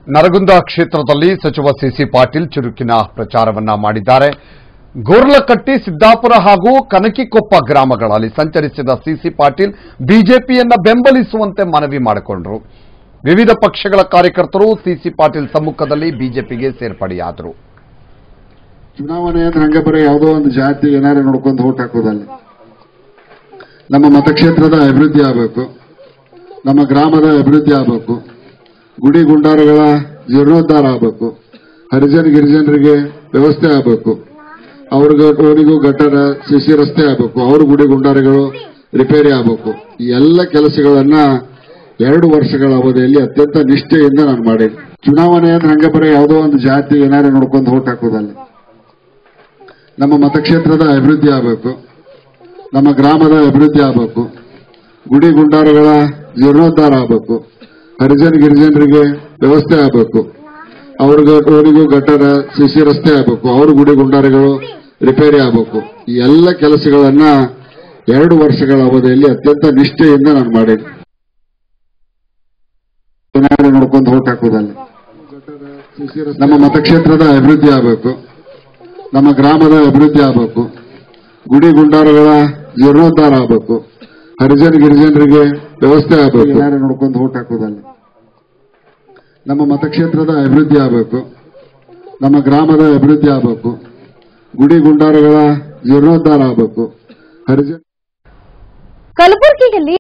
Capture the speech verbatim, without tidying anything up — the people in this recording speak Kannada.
ನರಗುಂದ ಕ್ಷೇತ್ರದಲ್ಲಿ ಸಚಿವ ಸಿಸಿ ಪಾಟೀಲ್ ಚುರುಕಿನ ಪ್ರಚಾರವನ್ನ ಮಾಡಿದ್ದಾರೆ. ಗೋರ್ಲಕಟ್ಟಿ, ಸಿದ್ದಾಪುರ ಹಾಗೂ ಕನಕಿಕೊಪ್ಪ ಗ್ರಾಮಗಳಲ್ಲಿ ಸಂಚರಿಸಿದ ಸಿಸಿ ಪಾಟೀಲ್ ಬಿಜೆಪಿಯನ್ನ ಬೆಂಬಲಿಸುವಂತೆ ಮನವಿ ಮಾಡಿಕೊಂಡರು. ವಿವಿಧ ಪಕ್ಷಗಳ ಕಾರ್ಯಕರ್ತರು ಸಿಸಿ ಪಾಟೀಲ್ ಸಮ್ಮುಖದಲ್ಲಿ ಬಿಜೆಪಿಗೆ ಸೇರ್ಪಡೆಯಾದರು. ಚುನಾವಣೆ ಅಂದ್ರೆ ಹಂಗೆ ಬರೀ ಯಾವುದೋ ಒಂದು ಜಾತಿ ಏನಾರು ನೋಡ್ಕೊಂಡು ಓಟ್ ಹಾಕೋದಲ್ಲ. ನಮ್ಮ ಮತಕ್ಷೇತ್ರದ ಅಭಿವೃದ್ಧಿ ಆಗಬೇಕು, ನಮ್ಮ ಗ್ರಾಮದ ಅಭಿವೃದ್ಧಿ ಆಗಬೇಕು, ಗುಡಿ ಗುಂಡಾರಗಳ ಜೀರ್ಣೋದ್ಧಾರ ಆಗಬೇಕು, ಹರಿಜನ ಗಿರಿಜನರಿಗೆ ವ್ಯವಸ್ಥೆ ಆಗಬೇಕು, ಅವ್ರಿಗೆ ಅವರಿಗೂ ಗಟ್ಟರ ಸಿಸಿ ರಸ್ತೆ ಆಗಬೇಕು, ಅವ್ರ ಗುಡಿ ಗುಂಡಾರಗಳು ರಿಪೇರಿ ಆಗಬೇಕು. ಈ ಎಲ್ಲ ಕೆಲಸಗಳನ್ನ ಎರಡು ವರ್ಷಗಳ ಅವಧಿಯಲ್ಲಿ ಅತ್ಯಂತ ನಿಷ್ಠೆಯಿಂದ ನಾನು ಮಾಡೇನಿ. ಚುನಾವಣೆ ಅಂದ್ರೆ ಹಂಗೆ ಬರೀ ಯಾವುದೋ ಒಂದು ಜಾತಿ ಏನಾರು ನೋಡ್ಕೊಂಡು ಓಟ್ ಹಾಕೋದಲ್ಲ. ನಮ್ಮ ಮತಕ್ಷೇತ್ರದ ಅಭಿವೃದ್ಧಿ ಆಗಬೇಕು, ನಮ್ಮ ಗ್ರಾಮದ ಅಭಿವೃದ್ಧಿ ಆಗಬೇಕು, ಗುಡಿ ಗುಂಡಾರಗಳ ಜೀರ್ಣೋದ್ಧಾರ ಆಗಬೇಕು, ಹರಿಜನ ಗಿರಿಜನರಿಗೆ ವ್ಯವಸ್ಥೆ ಆಗಬೇಕು, ಅವ್ರಿಗೆ ಅವರಿಗೂ ಗಟ್ಟರ ಸಿಸಿ ರಸ್ತೆ ಆಗಬೇಕು, ಅವ್ರ ಗುಡಿ ಗುಂಡಾರಗಳು ರಿಪೇರಿ ಆಗಬೇಕು. ಈ ಎಲ್ಲ ಕೆಲಸಗಳನ್ನ ಎರಡು ವರ್ಷಗಳ ಅವಧಿಯಲ್ಲಿ ಅತ್ಯಂತ ನಿಷ್ಠೆಯಿಂದ ನಾನು ಮಾಡೇನಿ. ಏನಾರು ನೋಡ್ಕೊಂಡು ಓಟ್ ಹಾಕೋದಲ್ಲ. ನಮ್ಮ ಮತಕ್ಷೇತ್ರದ ಅಭಿವೃದ್ಧಿ ಆಗಬೇಕು, ನಮ್ಮ ಗ್ರಾಮದ ಅಭಿವೃದ್ಧಿ ಆಗಬೇಕು, ಗುಡಿ ಗುಂಡಾರಗಳ ಜೀರ್ಣೋದ್ಧಾರ ಆಗಬೇಕು, ಹರಿಜನ ಗಿರಿಜನರಿಗೆ ವ್ಯವಸ್ಥೆ ಆಗಬೇಕು. ಏನಾರು ನೋಡ್ಕೊಂಡು ಓಟ್ ಹಾಕೋದಲ್ಲ. ನಮ್ಮ ಮತಕ್ಷೇತ್ರದ ಅಭಿವೃದ್ಧಿ ಆಗಬೇಕು, ನಮ್ಮ ಗ್ರಾಮದ ಅಭಿವೃದ್ಧಿ ಆಗಬೇಕು, ಗುಡಿ ಗುಂಡಾರಗಳ ಜೀರ್ಣೋದ್ಧಾರ ಆಗಬೇಕು, ಹರಿಜನ ಕಲಬುರಗಿಯಲ್ಲಿ